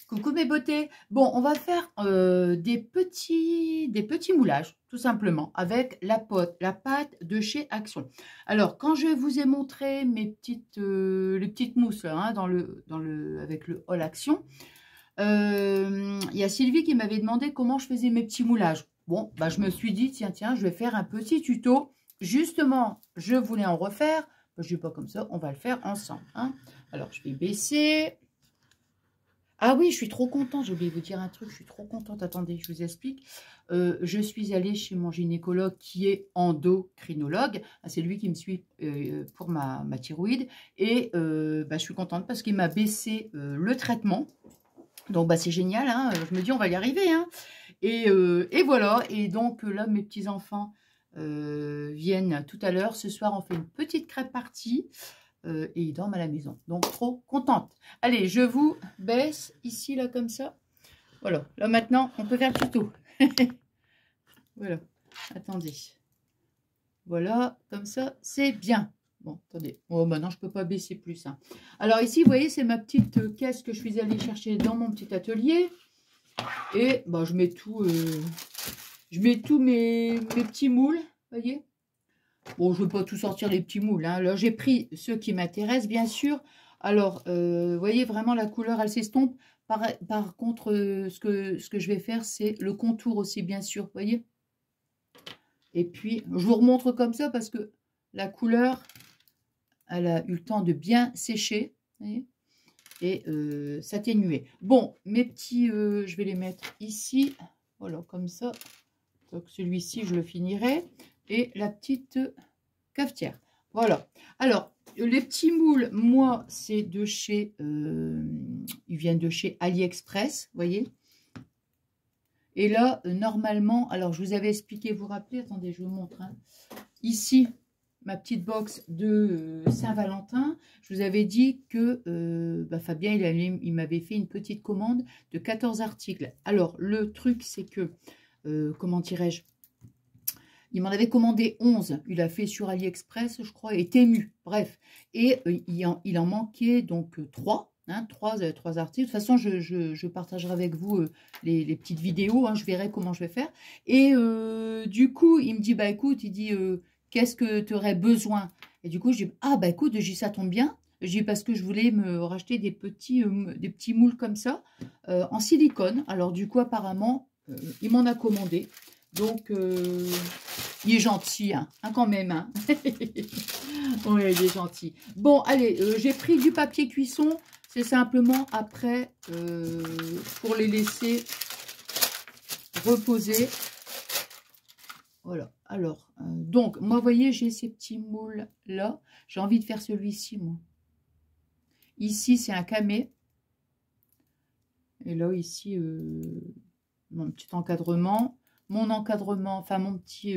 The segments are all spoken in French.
Coucou mes beautés. Bon, on va faire des petits moulages, tout simplement, avec la pâte de chez Action. Alors, quand je vous ai montré les petites mousses là, hein, avec le All Action, il y a Sylvie qui m'avait demandé comment je faisais mes petits moulages. Bon, bah, je me suis dit, tiens, je vais faire un petit tuto. Justement, je voulais en refaire. Bah, je ne dis pas comme ça, on va le faire ensemble. Hein. Alors, je vais baisser. Ah oui, je suis trop contente, j'ai oublié de vous dire un truc, je suis trop contente. Attendez, je vous explique. Je suis allée chez mon gynécologue qui est endocrinologue. C'est lui qui me suit pour ma thyroïde. Et bah, je suis contente parce qu'il m'a baissé le traitement. Donc bah, c'est génial, hein. Je me dis on va y arriver. Hein. Et voilà, et donc là mes petits-enfants viennent tout à l'heure. Ce soir on fait une petite crêpe partie. Et ils dorment à la maison. Donc, trop contente. Allez, je vous baisse ici, là, comme ça. Voilà. Là, maintenant, on peut faire le tuto. Voilà. Attendez. Voilà. Comme ça, c'est bien. Bon, attendez. Oh, maintenant, je ne peux pas baisser plus. Hein. Alors, ici, vous voyez, c'est ma petite caisse que je suis allée chercher dans mon petit atelier. Et, bah, je mets tout... je mets tous mes petits moules. Vous voyez ? Bon, je ne veux pas tout sortir les petits moules. Hein. Là, j'ai pris ceux qui m'intéressent, bien sûr. Alors, vous voyez, vraiment, la couleur, elle s'estompe. Par contre, ce que je vais faire, c'est le contour aussi, bien sûr. Vous voyez. Et puis, je vous remontre comme ça parce que la couleur, elle a eu le temps de bien sécher. Vous voyez, et s'atténuer. Bon, mes petits, je vais les mettre ici. Voilà, comme ça. Donc, celui-ci, je le finirai. Et la petite cafetière. Voilà. Alors, les petits moules, moi, c'est de chez... ils viennent de chez AliExpress, vous voyez. Et là, normalement... Alors, je vous avais expliqué, vous vous rappelez? Attendez, je vous montre. Hein. Ici, ma petite box de Saint-Valentin. Je vous avais dit que bah, Fabien, il m'avait fait une petite commande de 14 articles. Alors, le truc, c'est que... comment dirais-je? Il m'en avait commandé 11. Il a fait sur AliExpress, je crois, et Temu. Bref. Et il en manquait donc 3. Hein, 3 articles. De toute façon, je partagerai avec vous les petites vidéos. Hein, je verrai comment je vais faire. Et du coup, il me dit, bah écoute, il dit, qu'est-ce que tu aurais besoin? Et du coup, je dis, ah bah écoute, ça tombe bien. Je dis, parce que je voulais me racheter des petits moules comme ça, en silicone. Alors du coup, apparemment, il m'en a commandé. Donc, il est gentil, hein, quand même. Hein. Oui, il est gentil. Bon, allez, j'ai pris du papier cuisson. C'est simplement après, pour les laisser reposer. Voilà. Alors, donc, moi, vous voyez, j'ai ces petits moules-là. J'ai envie de faire celui-ci, moi. Ici, c'est un camé. Et là, ici, mon petit encadrement. Mon encadrement, enfin mon petit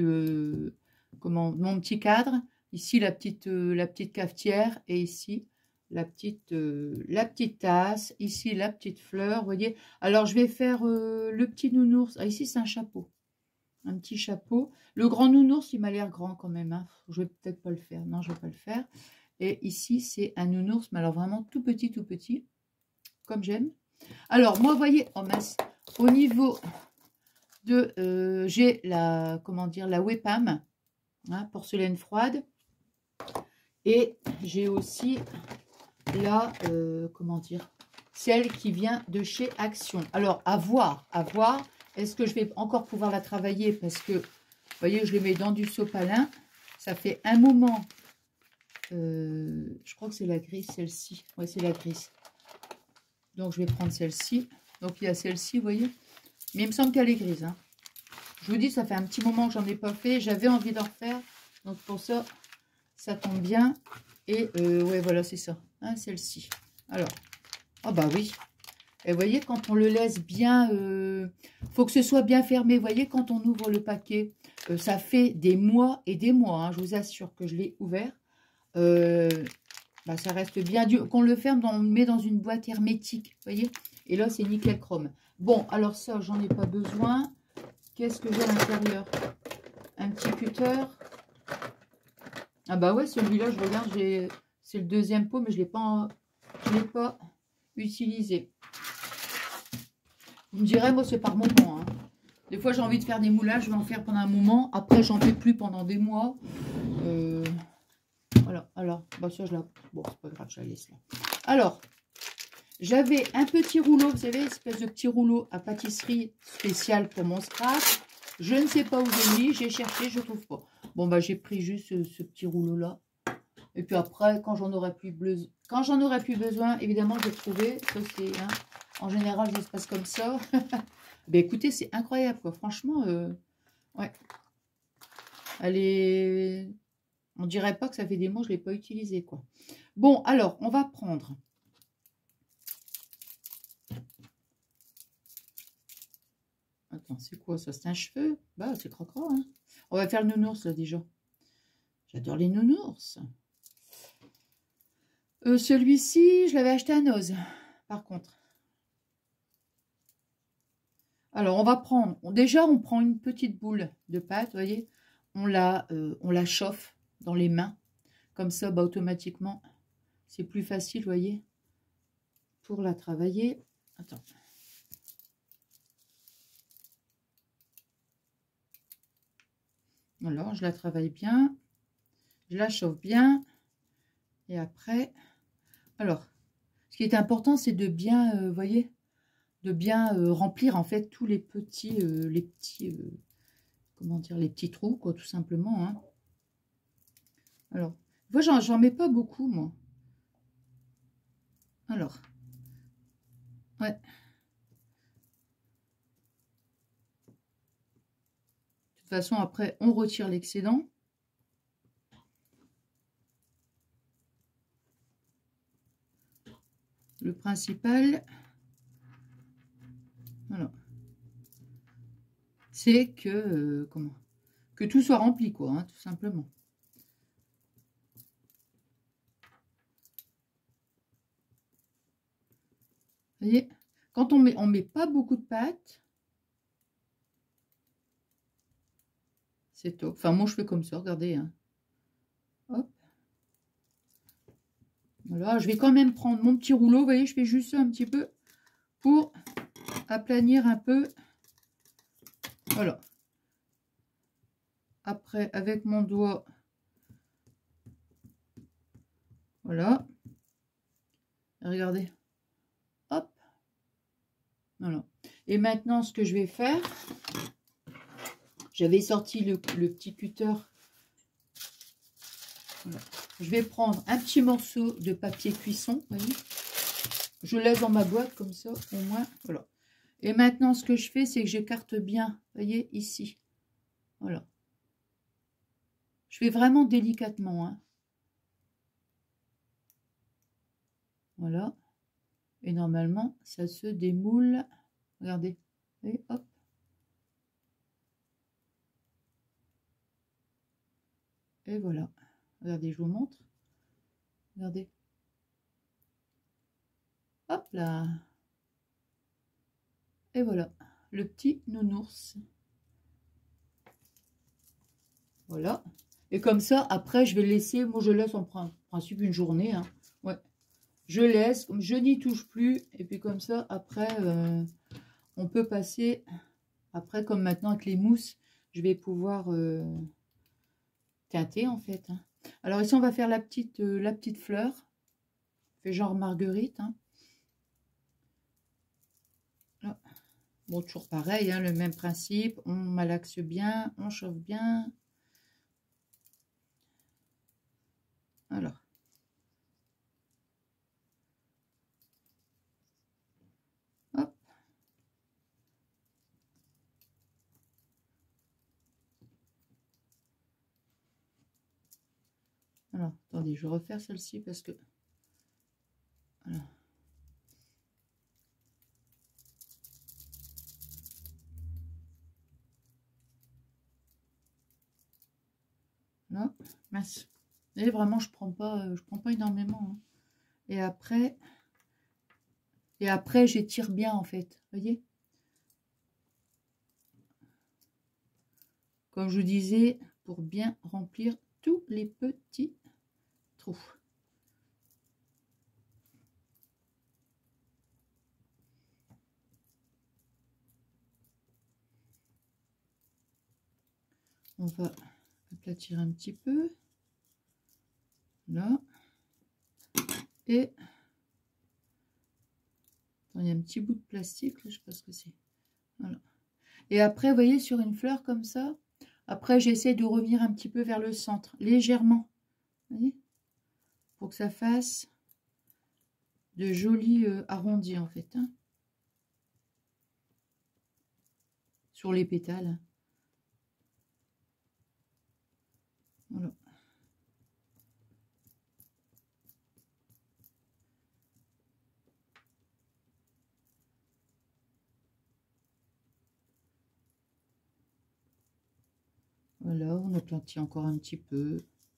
cadre. Ici la petite cafetière et ici la petite tasse. Ici la petite fleur, vous voyez. Alors je vais faire le petit nounours. Ah, ici c'est un chapeau, un petit chapeau. Le grand nounours, il m'a l'air grand quand même. Hein. Je vais peut-être pas le faire. Non, je vais pas le faire. Et ici c'est un nounours, mais alors vraiment tout petit, comme j'aime. Alors moi, vous voyez, oh mince, au niveau de j'ai la Wepam, hein, porcelaine froide, et j'ai aussi la celle qui vient de chez Action. Alors à voir, est-ce que je vais encore pouvoir la travailler, parce que vous voyez, je les mets dans du sopalin. Ça fait un moment, je crois que c'est la grise, celle-ci. Ouais, c'est la grise. Donc je vais prendre celle-ci. Donc il y a celle-ci, vous voyez. Mais il me semble qu'elle est grise. Hein. Je vous dis, ça fait un petit moment que j'en ai pas fait. J'avais envie d'en refaire. Donc pour ça, ça tombe bien. Et ouais, voilà, c'est ça. Hein, celle-ci. Alors, ah bah oui. Et vous voyez, quand on le laisse bien, faut que ce soit bien fermé. Vous voyez, quand on ouvre le paquet, ça fait des mois et des mois. Hein, je vous assure que je l'ai ouvert. Bah, ça reste bien dur. Qu'on le ferme, on le met dans une boîte hermétique. Vous voyez. Et là, c'est nickel chrome. Bon, alors ça, j'en ai pas besoin. Qu'est-ce que j'ai à l'intérieur? Un petit cutter. Ah bah ouais, celui-là, je regarde, c'est le deuxième pot, mais je l'ai pas utilisé. Vous me direz, moi, c'est par moment. Hein. Des fois, j'ai envie de faire des moulages, je vais en faire pendant un moment. Après, j'en fais plus pendant des mois. Voilà, alors, bah ça, je la... Bon, c'est pas grave, je la laisse là. Alors, j'avais un petit rouleau, vous savez, espèce de petit rouleau à pâtisserie spécial pour mon scratch. Je ne sais pas où j'ai mis, j'ai cherché, je ne trouve pas. Bon, bah, j'ai pris juste ce petit rouleau-là. Et puis après, quand j'en aurais plus besoin, évidemment, je vais trouver. Ça, c'est, hein, en général, ça se passe comme ça. Ben, écoutez, c'est incroyable, quoi. Franchement, ouais. Elle est... On dirait pas que ça fait des mois que je ne l'ai pas utilisé, quoi. Bon, alors, on va prendre... Attends, c'est quoi ça? C'est un cheveu? Bah, c'est crocro, hein. On va faire le nounours, là, déjà. J'adore les nounours. Celui-ci, je l'avais acheté à Noz, par contre. Alors, on va prendre... Déjà, on prend une petite boule de pâte, vous voyez. On la chauffe dans les mains. Comme ça, bah, automatiquement, c'est plus facile, vous voyez, pour la travailler. Attends. Alors, je la travaille bien. Je la chauffe bien. Et après... Alors, ce qui est important, c'est de bien, vous voyez, de bien remplir, en fait, tous les petits, comment dire, les petits trous, quoi, tout simplement. Hein. Alors, moi, j'en mets pas beaucoup, moi. Alors, ouais. De toute façon, après, on retire l'excédent. Le principal, voilà, c'est que, que tout soit rempli, quoi, hein, tout simplement. Vous voyez, quand on met pas beaucoup de pâte, c'est top. Enfin, moi, je fais comme ça, regardez. Hein. Hop. Voilà, je vais quand même prendre mon petit rouleau. Vous voyez, je fais juste ça un petit peu pour aplanir un peu. Voilà. Après, avec mon doigt, voilà. Regardez. Hop. Voilà. Et maintenant, ce que je vais faire, j'avais sorti le petit cutter. Voilà. Je vais prendre un petit morceau de papier cuisson. Vous voyez, je laisse dans ma boîte comme ça, au moins. Voilà. Et maintenant, ce que je fais, c'est que j'écarte bien. Vous voyez, ici. Voilà. Je fais vraiment délicatement. Hein. Voilà. Et normalement, ça se démoule. Regardez. Et hop. Et voilà. Regardez, je vous montre. Regardez. Hop là. Et voilà. Le petit nounours. Voilà. Et comme ça, après, je vais le laisser. Moi, je laisse en principe une journée. Hein. Ouais. Je laisse. Comme je n'y touche plus. Et puis comme ça, après, on peut passer. Après, comme maintenant avec les mousses, je vais pouvoir teinter en fait. Hein. Alors ici, on va faire la petite fleur. Fait genre marguerite. Hein. Là. Bon, toujours pareil, hein, le même principe. On malaxe bien, on chauffe bien. Alors. Hop. Alors, attendez, je vais refaire celle-ci parce que... Voilà. Là, mince. Et vraiment, je prends pas énormément. Hein. Et après, j'étire bien en fait. Vous voyez? Comme je vous disais, pour bien remplir tous les petits trous. On va aplatir un petit peu. Là. Et il y a un petit bout de plastique, là, je sais pas ce que c'est. Voilà. Et après, vous voyez, sur une fleur comme ça, après, j'essaie de revenir un petit peu vers le centre, légèrement. Vous voyez, pour que ça fasse de jolis arrondis, en fait. Hein, sur les pétales. Voilà. Voilà, on aplatit encore un petit peu.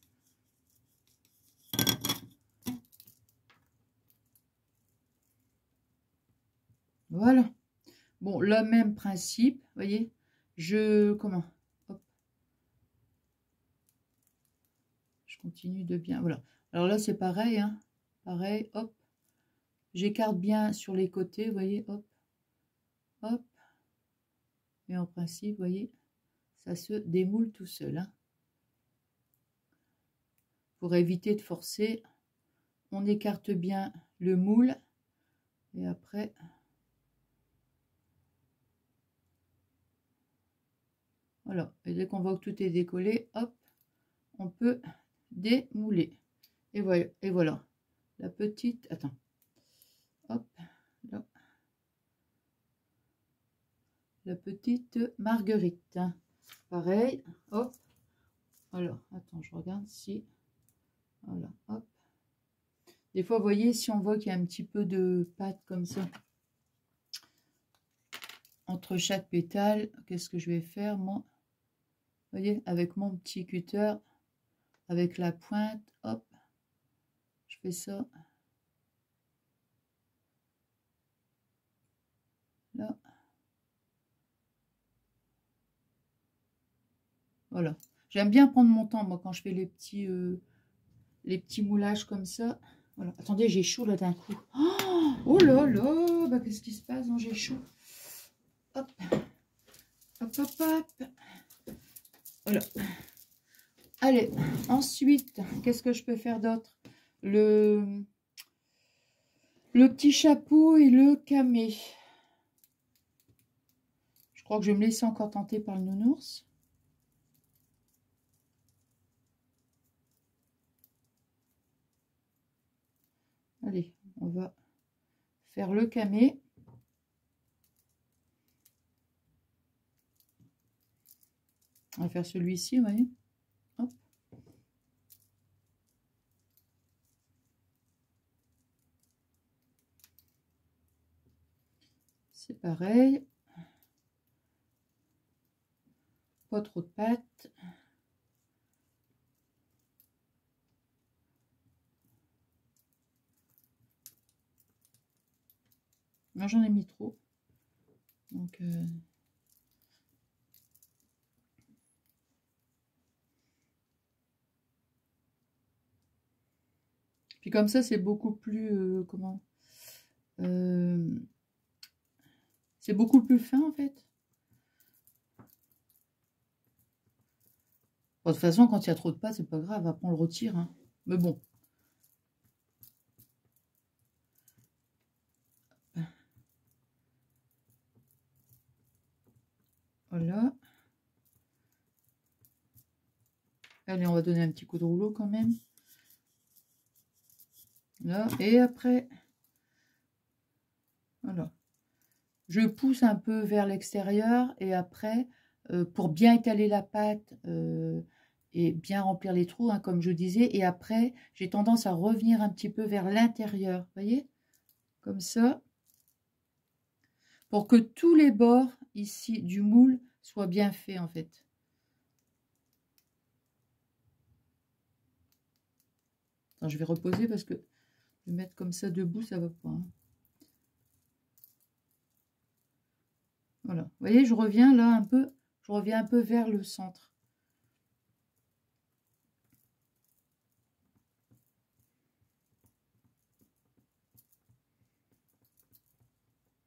Voilà. Bon, le même principe, vous voyez, comment, hop, je continue de bien, voilà. Alors là, c'est pareil, hein, pareil, hop, j'écarte bien sur les côtés, vous voyez, hop, hop, et en principe, vous voyez, ça se démoule tout seul, hein. Pour éviter de forcer, on écarte bien le moule, et après, voilà, et dès qu'on voit que tout est décollé, hop, on peut démouler. Et voilà, la petite, attends, hop, là, la petite marguerite. Pareil, hop, alors, attends, je regarde si, voilà, hop. Des fois, vous voyez, si on voit qu'il y a un petit peu de pâte comme ça, entre chaque pétale, qu'est-ce que je vais faire, moi? Vous voyez, avec mon petit cutter, avec la pointe, hop, je fais ça. Là. Voilà. J'aime bien prendre mon temps, moi, quand je fais les petits moulages comme ça. Voilà. Attendez, j'ai chaud là d'un coup. Oh là là, bah, qu'est-ce qui se passe? Non, j'ai chaud. Hop, hop, hop, hop. Voilà. Allez, ensuite, qu'est-ce que je peux faire d'autre? Le petit chapeau et le camé. Je crois que je vais me laisser encore tenter par le nounours. Allez, on va faire le camé. On va faire celui-ci, vous voyez. Hop. C'est pareil. Pas trop de pâte. Moi, j'en ai mis trop. Donc, puis comme ça, c'est beaucoup plus... comment c'est beaucoup plus fin, en fait. Bon, de toute façon, quand il y a trop de pâte, c'est pas grave. Après, on le retire. Hein. Mais bon. Voilà. Allez, on va donner un petit coup de rouleau quand même. Là, et après, voilà. Je pousse un peu vers l'extérieur et après, pour bien étaler la pâte et bien remplir les trous, hein, comme je disais. Et après, j'ai tendance à revenir un petit peu vers l'intérieur, vous voyez, comme ça, pour que tous les bords ici du moule soient bien faits en fait. Attends, je vais reposer parce que je vais mettre comme ça debout, ça va pas. Hein. Voilà, vous voyez, je reviens là un peu, je reviens un peu vers le centre.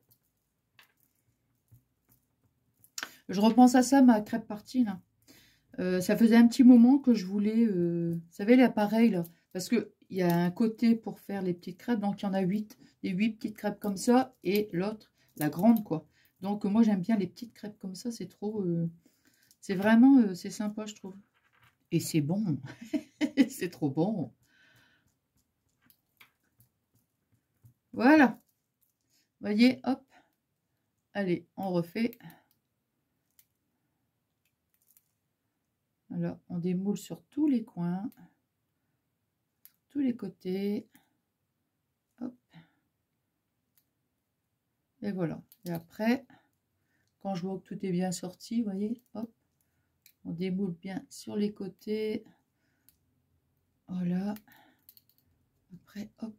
Je repense à ça, ma crêpe partie là. Ça faisait un petit moment que je voulais, vous savez, l'appareil là, parce que il y a un côté pour faire les petites crêpes, donc il y en a 8, des 8 petites crêpes comme ça, et l'autre, la grande quoi. Donc moi j'aime bien les petites crêpes comme ça, c'est trop, c'est vraiment, c'est sympa je trouve. Et c'est bon, c'est trop bon. Voilà, voyez, hop, allez, on refait. Voilà, on démoule sur tous les coins, tous les côtés. Hop. Et voilà. Et après, quand je vois que tout est bien sorti, vous voyez, hop, on démoule bien sur les côtés. Voilà. Après, hop.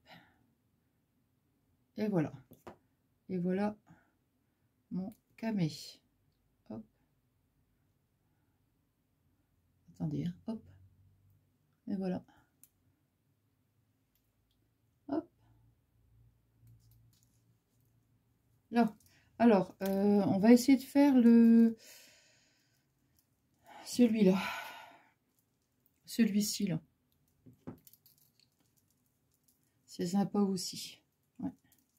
Et voilà. Et voilà mon camé. Hop. Attendez, hein, hop. Et voilà. Hop. Là. Alors, on va essayer de faire celui-là. Celui-ci, là. C'est sympa aussi. Ouais.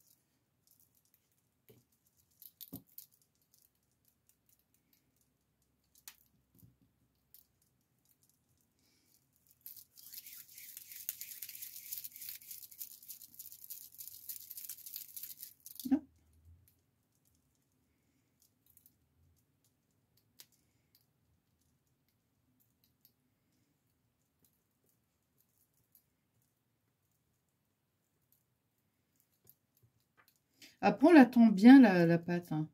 Après, on la tend bien, la pâte. Hein.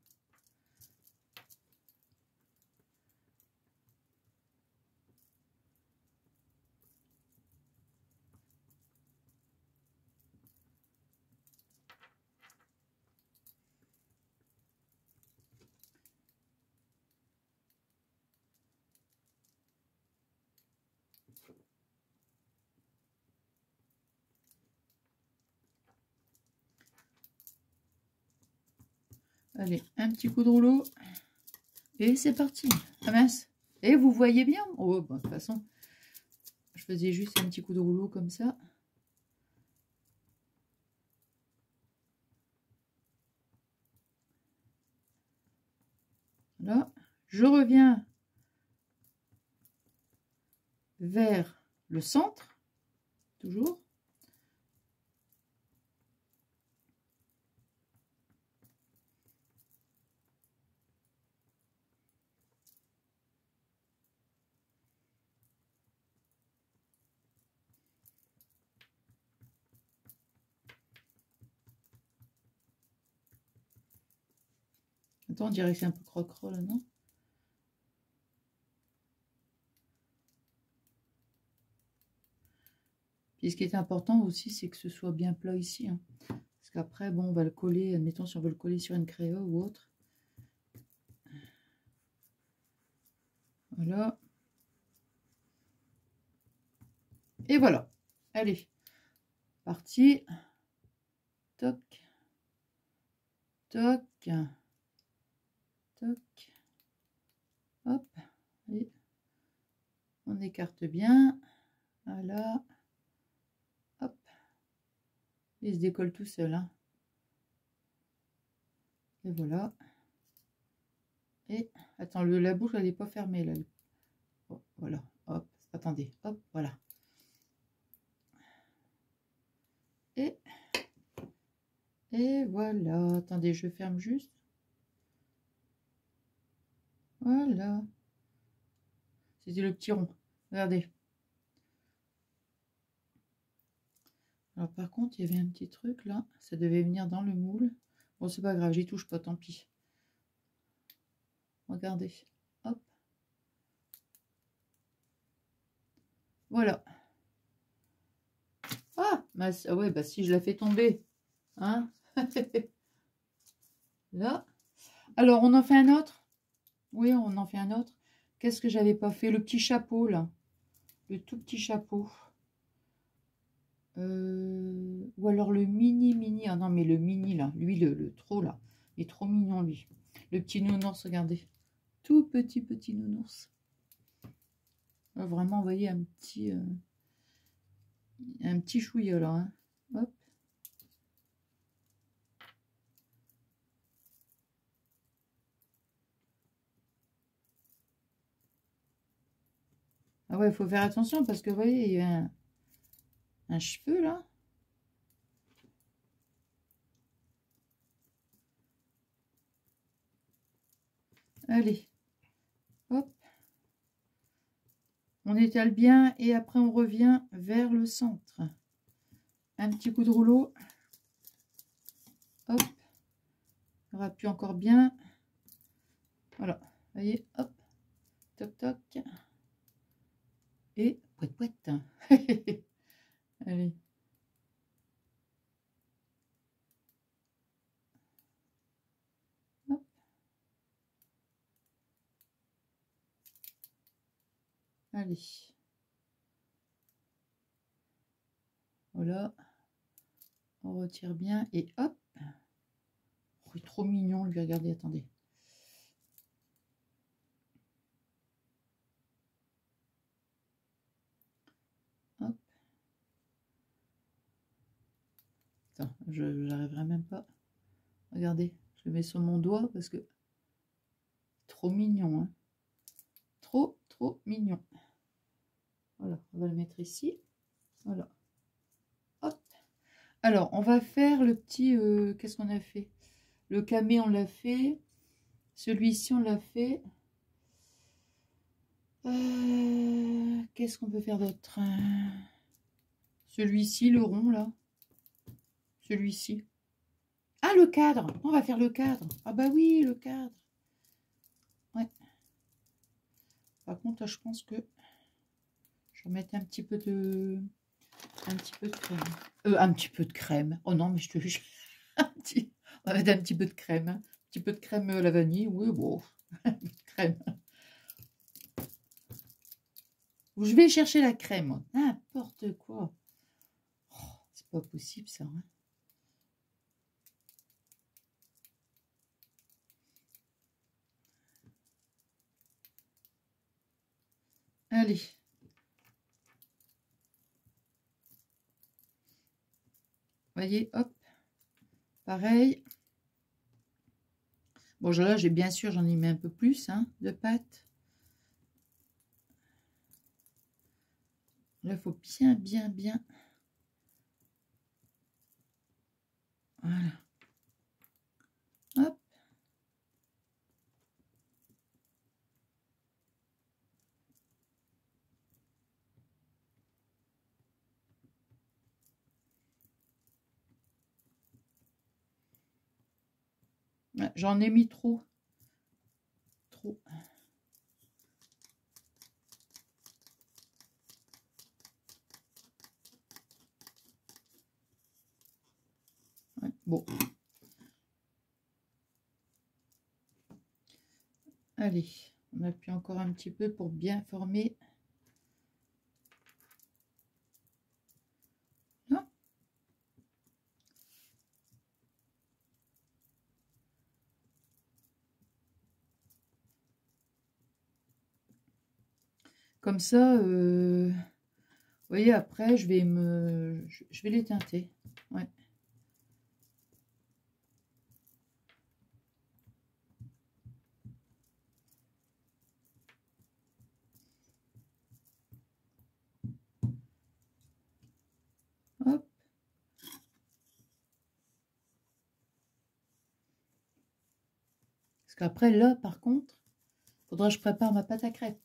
Allez, un petit coup de rouleau. Et c'est parti. Ah mince. Et vous voyez bien? Oh, bon, de toute façon, je faisais juste un petit coup de rouleau comme ça. Là, je reviens vers le centre, toujours. Attends, on dirait que c'est un peu croque-croc là, non? Puis ce qui est important aussi, c'est que ce soit bien plat ici. Hein. Parce qu'après, bon, on va le coller, admettons si on veut le coller sur une créole ou autre. Voilà. Et voilà. Allez. Parti. Toc. Toc. Toc. Hop. Et on écarte bien. Voilà. Hop. Il se décolle tout seul. Hein. Et voilà. Et attends, la bouche, elle n'est pas fermée là. Oh, voilà. Hop. Attendez. Hop. Voilà. Et voilà. Attendez, je ferme juste. Voilà. C'était le petit rond. Regardez. Alors par contre, il y avait un petit truc là. Ça devait venir dans le moule. Bon, c'est pas grave, j'y touche pas, tant pis. Regardez. Hop. Voilà. Ah, ah ouais, bah si je la fais tomber. Hein. Là. Alors, on en fait un autre. Oui, on en fait un autre. Qu'est-ce que j'avais pas fait? Le petit chapeau, là. Le tout petit chapeau. Ou alors le mini. Ah non, mais le mini, là. Lui, le trop, là. Il est trop mignon, lui. Le petit nounours, regardez. Tout petit nounours. Vraiment, vous voyez, un petit chouïa là. Hein. Hop. Ah ouais, il faut faire attention parce que vous voyez, il y a un cheveu là. Allez, hop. On étale bien et après on revient vers le centre. Un petit coup de rouleau. Hop. On appuie encore bien. Voilà. Vous voyez, hop. Toc toc. Et pouet pouet. Allez. Hop. Allez. Voilà. On retire bien et hop. Oh, il est trop mignon, lui, regardez, attendez. Hop. Attends, je n'arriverai même pas. Regardez, je le mets sur mon doigt parce que trop mignon, hein. Trop, trop mignon. Voilà, on va le mettre ici. Voilà. Hop. Alors, on va faire le petit... qu'est-ce qu'on a fait? Le camé, on l'a fait. Celui-ci, on l'a fait. Qu'est-ce qu'on peut faire d'autre? Celui-ci, le rond, là. Celui-ci. Ah, le cadre. On va faire le cadre. Ah bah oui, le cadre. Ouais. Par contre, je pense que je vais mettre un petit peu de crème. Un petit peu de crème. Oh non, mais je te jure. On va mettre un petit peu de crème. Un petit peu de crème à la vanille. Oui, bon. Crème. Je vais chercher la crème. N'importe quoi. Oh, c'est pas possible, ça. Hein. Allez. Voyez, hop. Pareil. Bon, là, j'ai bien sûr, j'en ai mis un peu plus hein, de pâte. Là, il faut bien, bien, bien. Voilà. Hop. J'en ai mis trop. Trop. Ouais, bon. Allez, on appuie encore un petit peu pour bien former. Non. Comme ça, vous voyez, après, je vais les teinter. Ouais. Hop. Parce qu'après, là, par contre, faudra que je prépare ma pâte à crêpes.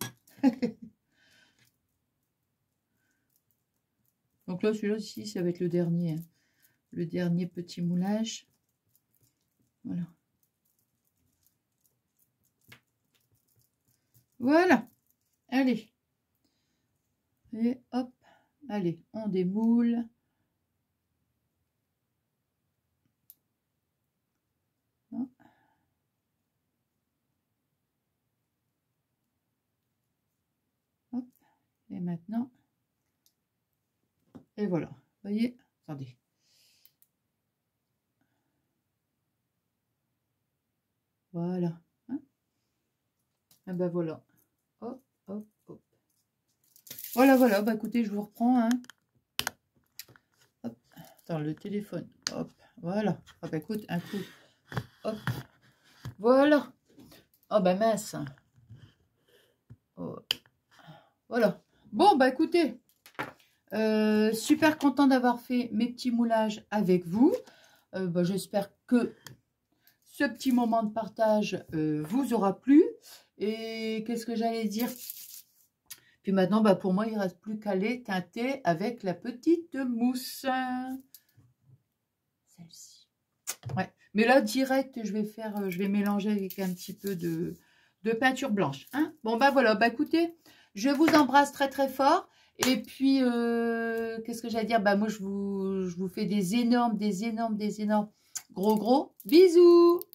Donc là, celui-là aussi, ça va être le dernier. Hein. Le dernier petit moulage. Voilà. Voilà. Allez. Et hop. Allez, on démoule. Hop. Et maintenant. Et voilà. Vous voyez. Attendez. Voilà. Hein, et ben voilà. Hop, hop, hop. Voilà, voilà. Bah, écoutez, je vous reprends. Hein. Hop. Attends, le téléphone. Hop. Voilà. Ah, bah, écoute, un coup. Hop. Voilà. Oh, bah, mince. Oh. Voilà. Bon, bah, écoutez. Super content d'avoir fait mes petits moulages avec vous. Bah, j'espère que ce petit moment de partage vous aura plu. Et qu'est-ce que j'allais dire? Puis maintenant, bah, pour moi, il ne reste plus qu'à les teinter avec la petite mousse. Celle-ci. Ouais. Mais là, direct, je vais mélanger avec un petit peu de peinture blanche. Hein. Bon, bah voilà. Bah écoutez, je vous embrasse très très fort. Et puis, qu'est-ce que j'allais dire? Bah moi, je vous fais des énormes gros bisous.